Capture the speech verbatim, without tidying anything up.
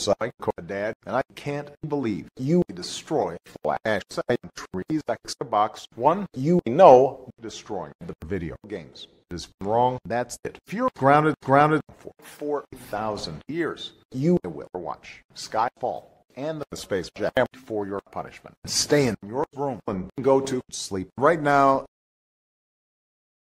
psycho dad, and I can't believe you destroy Flash Sentry's Xbox One. You know destroying the video games is wrong. That's it. If you're grounded, grounded for four thousand years, you will watch Skyfall and the Space Jam for your punishment. Stay in your room and go to sleep right now.